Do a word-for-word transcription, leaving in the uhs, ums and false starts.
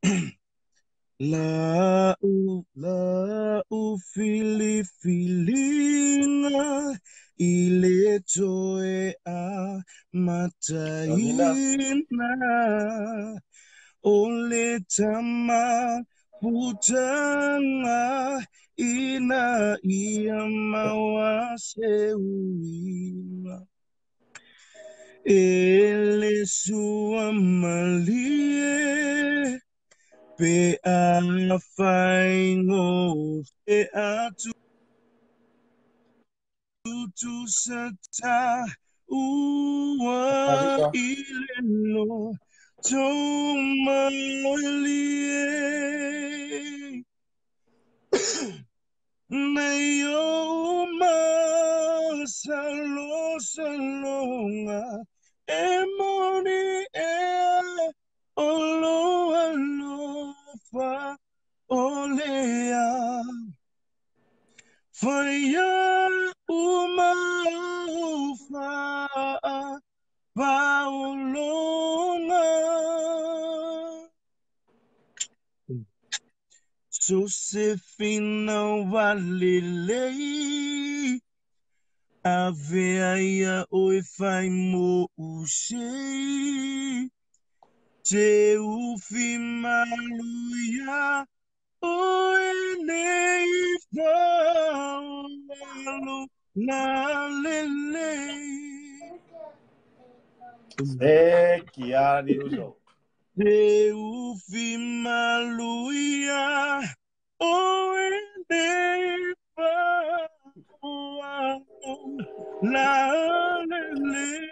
La u la u fili filinga ile toe a mataina ole tama putanga ina ia mawase uima ele sua malie pe a faingo pe a tu sata ua ileno tomalie Nayo salo salonga emoni e olo alo fa olea faya uma ufa paolonga Sosefina walilei Aveia oi fai mo usei Te ufi maluia oi nei faualo na lelei Eh, chiari uso. Te ufi maluia oi nei faualo na lelei